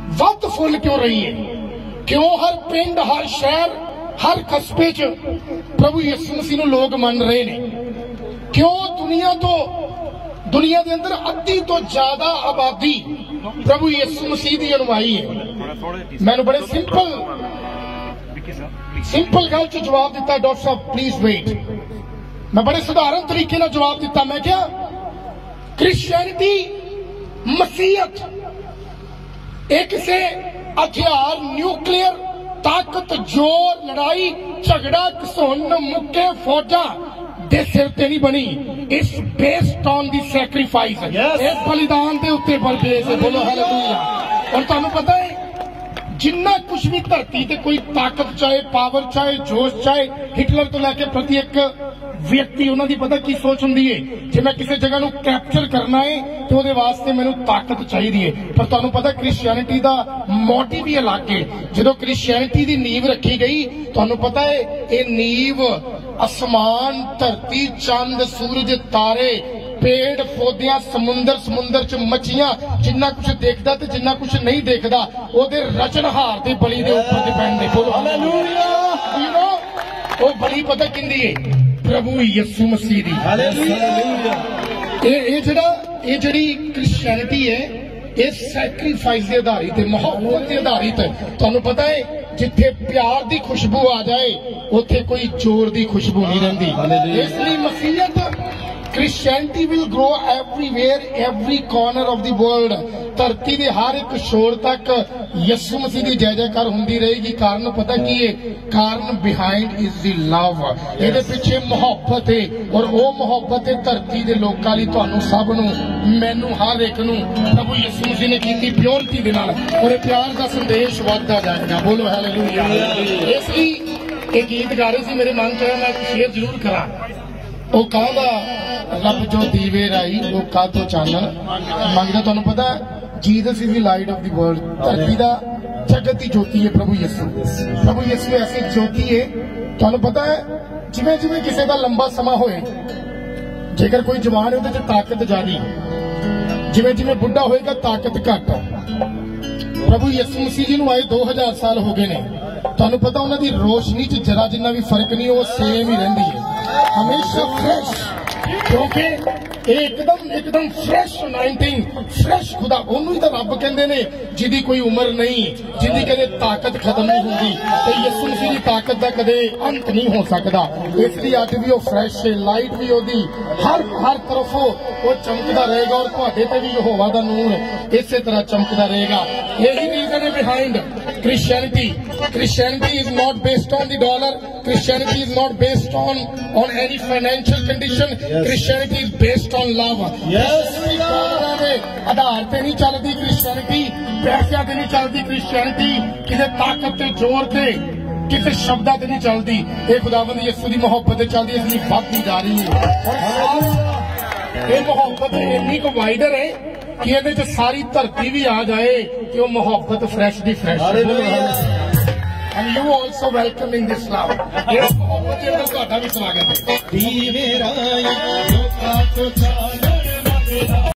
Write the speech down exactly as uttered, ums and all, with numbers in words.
वध फुल क्यों रही है? क्यों हर पिंड, हर शहर, हर कस्बे च प्रभु यीशु मसीह नूं लोग मन रहे ने? क्यों दुनिया तो दुनिया के अंदर अद्धी तो ज्यादा आबादी प्रभु यीशु मसीह की अनुयायी है? मैंने बड़े सिंपल सिंपल गल च जवाब दिता, डॉक्टर साहब प्लीज वेट। मैं बड़े साधारण तरीके नाल जवाब दिता। मैं क्या क्रिश्चियनिटी, मसीहत एक किसी हथियार, न्यूक्लियर ताकत, जोर, लड़ाई, झगड़ा, घसुन, मुक्के, फौजा दे सिर ते नहीं बनी। इस बेस्ड ऑन दी सैक्रीफाइस, इस बलिदान के उत्ते पर बेस है। बोलो हालेलुया। और तुहानू पता है जिन्ना कुछ भी धरती ते कोई ताकत चाहे, पावर चाहे, जोश चाहे, हिटलर तो लैके प्रति एक व्यक्ति उन्होंने पता की सोच होंगी है, जे मैं किसी जगह नूं कैप्चर करना है तो वो वास्ते मैनू ताकत चाहिए। पर तुहानू पता क्रिश्चियनिटी का मोटिव ही अलग है। जो क्रिश्चियनिटी की नींव रखी गई, तुहानू पता है ये नींव आसमान, धरती, चंद, सूरज, तारे, पेड़ पौधियां, समुंदर, समुंदर च मछियां, जिन्ना कुछ देखता ते जिन्ना कुछ नहीं देखता ओदे रचनहार दे बलि दे ऊपर डिपेंड है। बोलो हालेलुया। यू नो वो बलि पता किंदी है? प्रभु यीशु मसीह दी। हालेलुया। ये जड़ा ये जड़ी क्रिश्चियनिटी है ये सैक्रीफाइस के आधारित है, मोहब्बत के आधारित है। तुहानू पता है जिथे प्यार की खुशबू आ जाए उथे कोई जोर की खुशबू नहीं रहिंदी। इसलिए मसीहत Christianity will grow everywhere, every corner of the world. धरती के हर एक छोर तक यीशु मसीह की जय जयकार होंदी रहेगी। कारण पता की है? कारण बिहाइंड इज द लव। ये पिछे मोहब्बत है और वो मोहब्बत है धरती के लोगों लिए, तुहानू सब नू, मैनू, हर एक नू प्रभु यीशु मसीह ने की प्योरिटी के नाल, और प्यार का संदेश बढ़ता जाएगा। बोलो हालेलुया। इसलिए एक गीत गा रहे थे, मेरे मन च मैं शेयर जरूर करा। वो कहता रब जो दीवे राई वो का तो चानन मंगदा। तुहानू पता Jesus is the light of the world. धरती का जगत की ज्योति है प्रभु यीशु। प्रभु यीशु ऐसी ज्योति है। तुहानू पता है जिवें जिवें किसी का लंबा समा होए, जेकर कोई जवान है उहदे च ताकत ज्यादा, जिवें जिवें बुढ़ा होएगा ताकत घट। प्रभु यीशु मसीह जी नूं आए दो हजार साल हो गए ने। तुहानू पता उन्हां दी रोशनी च जरा जिन्ना भी फर्क नहीं, वो सेम ही रहिंदी है, हमेशा फ्रेश। क्योंकि एकदम एकदम फ्रेश नाइनटीन फ्रेश खुदा ओनू ही तो रब कहते ने जिदी कोई उम्र नहीं, जिदी कदे ताकत खत्म नहीं होंगी। तो यीशु मसीह की ताकत का कदे अंत नहीं हो सकता। इसलिए अज भी वो फ्रेश है, लाइट भी ओदी हर हर तरफ वो चमकता रहेगा, और तुहाडे ते भी यहोवा दा नूर इसे तरह चमकता रहेगा। यही रीजन है behind Christianity. Christianity is not based on the dollar, Christianity is not based on on any financial condition, Christianity is based on love. आधार से नहीं चलती क्रिश्चियनिटी, पैसों से नहीं चलती क्रिश्चियनिटी, किसी ताकत से, जोर से, किसी शब्दों से नहीं चलती। ये खुदावंद यीशु की मोहब्बत चलती, इसलिए बढ़ती जा रही है। ये मोहब्बत इन्नी को वाइडर है कि ये सारी धरती भी आ जाए कि वो मोहब्बत फ्रेश दी fresh. And you also welcome in this love. ये मोहब्बत के अंदर ਤੁਹਾਡਾ भी स्वागत है।